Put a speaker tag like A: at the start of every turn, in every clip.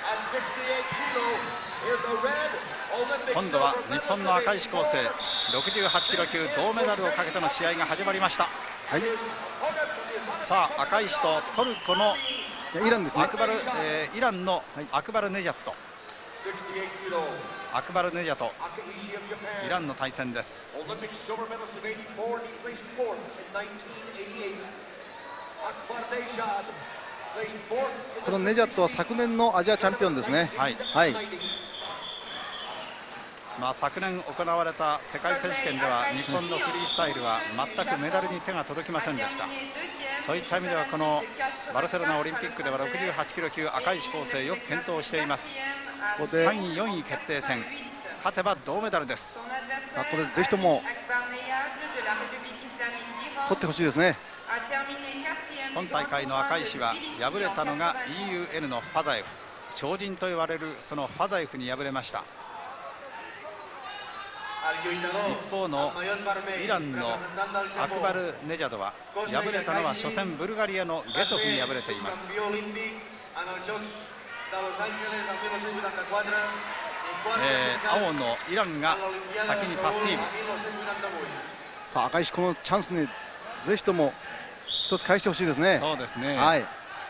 A: 今度は日本の赤石康生68キロ級銅メダルをかけての試合が始まりました。はい、さあ赤石とトルコの
B: イランですね。
A: イランのアクバルネジャット、アクバルネジャト、イランの対戦です。
B: このネジャットは昨年のアジアチャンピオンですね。
A: はい、はい、昨年行われた世界選手権では日本のフリースタイルは全くメダルに手が届きませんでした。そういった意味ではこのバルセロナオリンピックでは68キロ級赤石康生よく健闘しています。ここで3位4位決定戦、勝てば銅メダルです。
B: さあこれぜひとも取ってほしいですね。
A: 今大会の赤石は敗れたのが EUN のファザエフ、超人と言われるそのファザエフに敗れました。一方のイランのアクバルネジャドは敗れたのは初戦ブルガリアのゲツォフに敗れています。青のイランが先にパッシーブ。
B: さあ赤石このチャンスにぜひとも一つ返してほしいですね。
A: そうですね、
B: はい、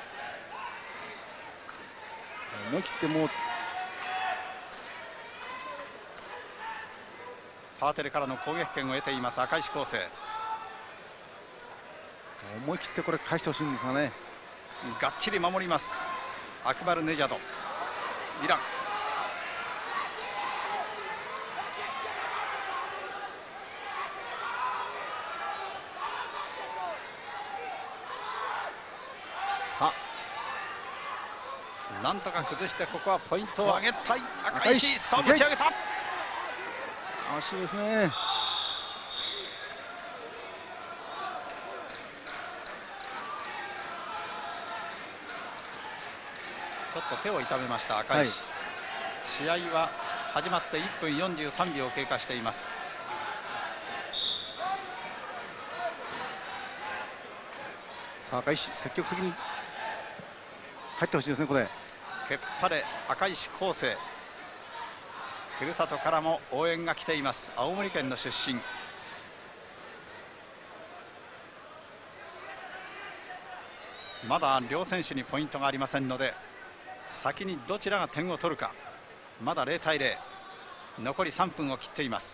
B: 思い切ってもう
A: パーテレからの攻撃権を得ています赤石康生。
B: 思い切ってこれ返してほしいんですがね。
A: がっちり守りますアクバルネジャド、イラン。さあなんとか崩してここはポイントを上げたい赤石。さあ持ち上げた、
B: 足ですね。
A: ちょっと手を痛めました赤石、試合は始まって1分43秒経過しています。
B: さあ赤石積極的に入ってほしいですね。これ
A: けっぱれ赤石康生、ふるさとからも応援が来ています。青森県の出身。まだ両選手にポイントがありませんので先にどちらが点を取るか。まだ0対0、残り3分を切っています。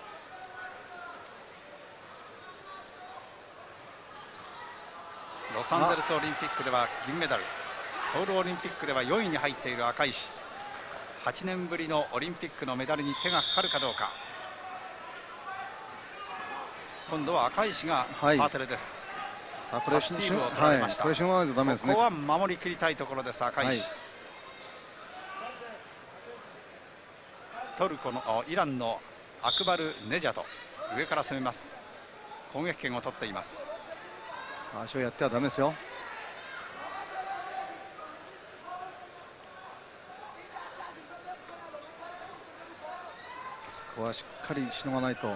A: ロサンゼルスオリンピックでは銀メダル、ソウルオリンピックでは4位に入っている赤石。8年ぶりのオリンピックのメダルに手がかかるかどうか。今度は赤石がパーテレです。
B: さあこれ
A: パッシーブを取られました。
B: これしょうがないとダメですね。
A: ここは守り切りたいところです赤石。トルコのイランのアクバルネジャト、上から攻めます。攻撃権を取っています。
B: さあ足をやってはダメですよ。ここはしっかりしのがないと。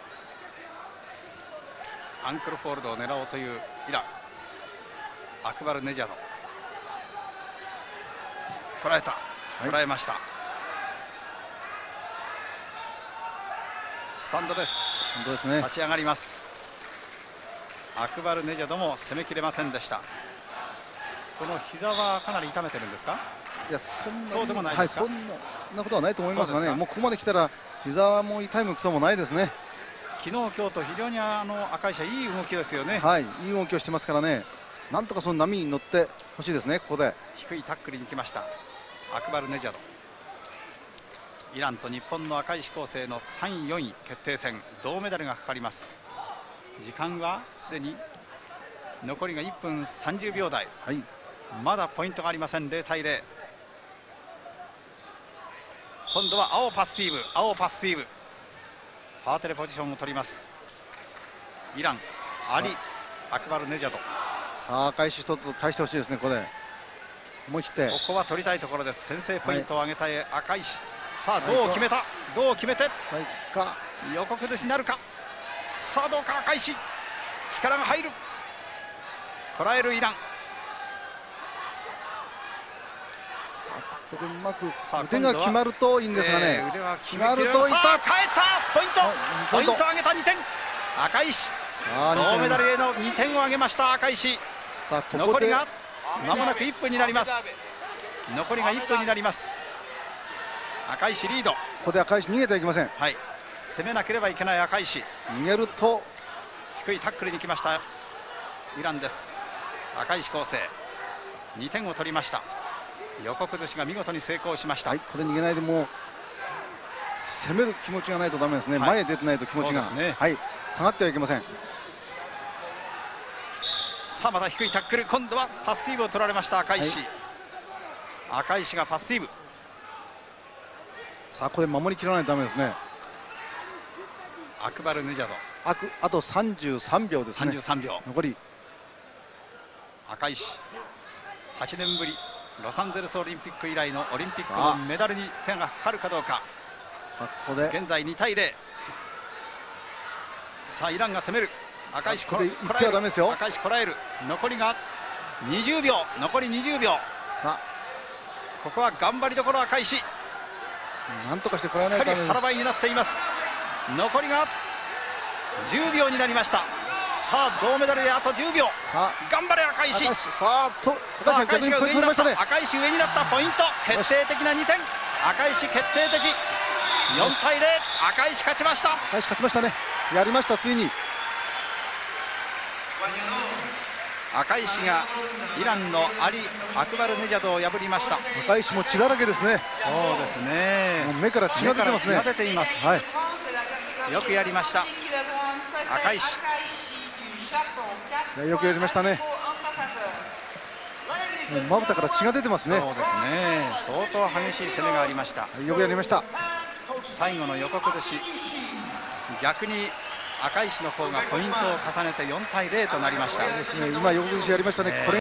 A: アンクルフォールドを狙おうというイラン。アクバルネジャド、こらえた、こらえました。スタンドです。
B: 本当ですね。
A: 立ち上がります。アクバルネジャドも攻めきれませんでした。この膝はかなり痛めてるんですか。
B: いやそう
A: でもないですか。
B: そんなことはないと思いますがね。もうここまで来たら膝も痛いもクソもないですね。
A: 昨日今日と非常に赤石はいい動きですよね。
B: はい、いい動きをしてますからね。なんとかその波に乗ってほしいですね。ここで
A: 低いタックルに来ましたアクバルネジャド。イランと日本の赤石康生の3位4位決定戦、銅メダルがかかります。時間はすでに残りが1分30秒台、はい、まだポイントがありません。0対0。今度は青パッシーブ、青パッシーブ、パーテレポジションを取ります。イランアリ・アクバルネジャド。
B: さあ赤石一つ返してほしいですね。ここで思い切って
A: ここは取りたいところです。先制ポイントを上げたい赤石。さあどう決めた、どう決めて横崩しなるか。さあどうか赤石、力が入る、こらえるイラン。
B: ここでうまく
A: さあ
B: 腕が決まるといいんですがね、
A: 腕が
B: 決まるといった。
A: さあ変えたポイント、ポイント上げた2点、赤石銅メダルへの2点を挙げました赤石。
B: さあここ
A: 残り
B: で
A: が間もなく1分になります。残りが1分になります。赤石リード。
B: ここで赤石逃げてはいけません。
A: はい、攻めなければいけない赤石。
B: 逃げると
A: 低いタックルに来ましたイランです。赤石康生2点を取りました。横崩しが見事に成功しました。
B: はい、ここで逃げないでもう攻める気持ちがないとダメですね、
A: はい、
B: 前へ出てないと気持ちが、
A: ね、
B: はい、下がってはいけません。
A: さあまた低いタックル、今度はパッシーブを取られました赤石、はい、赤石がパッシーブ。
B: さあここで守りきらないとダメですね。
A: アクバル・ヌジャド
B: あと33秒ですね。
A: 33秒
B: 残り。
A: 赤石8年ぶりロサンゼルスオリンピック以来のオリンピックのメダルに手がかかるかどうか。
B: さあここで
A: 現在2対0。さあイランが攻める。赤石こらえる。赤石こらえる。残りが20秒。残り20秒。さあここは頑張りどころ赤石。
B: なんとかしてこらえないと。
A: しっかり腹ばいになっています。残りが10秒になりました。さあ銅メダルであと10秒。さあ頑張れ赤石。さあ赤石が上になった。赤石上になったポイント。決定的な2点。赤石決定的。4対0。赤石勝ちました。
B: 赤石勝ちましたね。やりましたついに。
A: 赤石がイランのアリ・アクバル・ネジャドを破りました。
B: 赤石も血だらけですね。
A: そうですね。
B: もう目から血が出てますね。
A: 血が出ています。はい。よくやりました。赤石。
B: よくやりましたね。もうまぶたから血が出てますね。
A: そうですね。相当激しい攻めがありました。
B: よくやりました。
A: 最後の横崩し。逆に赤石の方がポイントを重ねて4対0となりました。
B: ですね。今横崩しやりましたね。これ